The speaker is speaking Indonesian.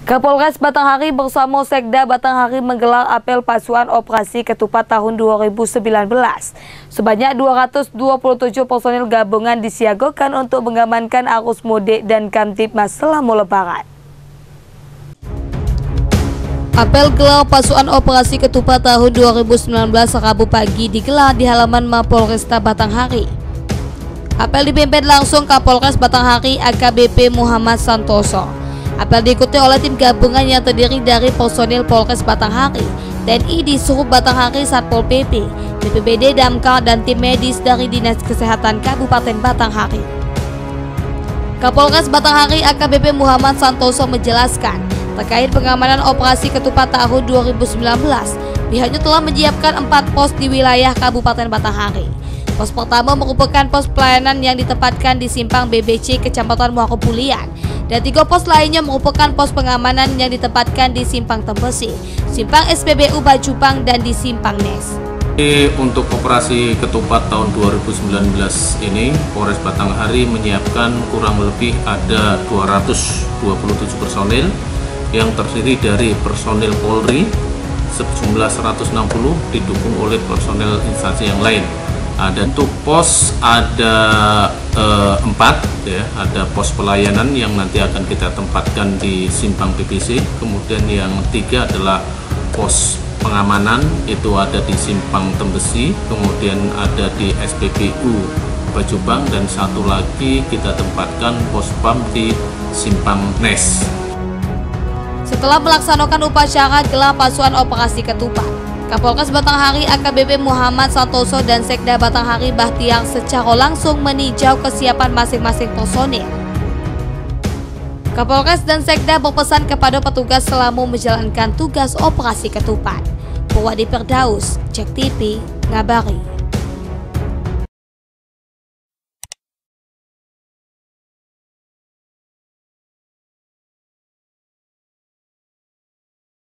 Kapolres Batanghari bersama Sekda Batanghari menggelar apel pasukan operasi ketupat tahun 2019. Sebanyak 227 personil gabungan disiagakan untuk mengamankan arus mudik dan Kamtibmas selama Lebaran. Apel gelar pasukan operasi ketupat tahun 2019 Rabu pagi digelar di halaman Mapolresta Batanghari. Apel dipimpin langsung Kapolres Batanghari AKBP Muhammad Santoso. Apel diikuti oleh tim gabungan yang terdiri dari personil Polres Batanghari, TNI di Sub Batanghari, Satpol PP, BPBD Damkar, dan tim medis dari Dinas Kesehatan Kabupaten Batanghari. Kapolres Batanghari AKBP Muhammad Santoso menjelaskan terkait pengamanan operasi ketupat tahun 2019, pihaknya telah menyiapkan 4 pos di wilayah Kabupaten Batanghari. Pos pertama merupakan pos pelayanan yang ditempatkan di Simpang BBC Kecamatan Muaropulian, dan 3 pos lainnya merupakan pos pengamanan yang ditempatkan di Simpang Tembesi, Simpang SPBU Bajupang, dan di Simpang Nes. Untuk operasi ketupat tahun 2019 ini, Polres Batanghari menyiapkan kurang lebih ada 227 personil yang terdiri dari personil Polri sejumlah 160 didukung oleh personil instansi yang lain. Ada untuk pos ada 4 ya, ada pos pelayanan yang nanti akan kita tempatkan di Simpang BBC, kemudian yang 3 adalah pos pengamanan, itu ada di Simpang Tembesi, kemudian ada di SPBU Bajupang, dan 1 lagi kita tempatkan pos PAM di Simpang Nes. Setelah melaksanakan upacara gelar pasukan operasi ketupat, Kapolres Batanghari AKBP Muhammad Santoso dan Sekda Batanghari Bahtiar secara langsung meninjau kesiapan masing-masing personil. Kapolres dan Sekda berpesan kepada petugas selama menjalankan tugas operasi ketupat. Purwadi Firdaus, JEK TV, ngabari.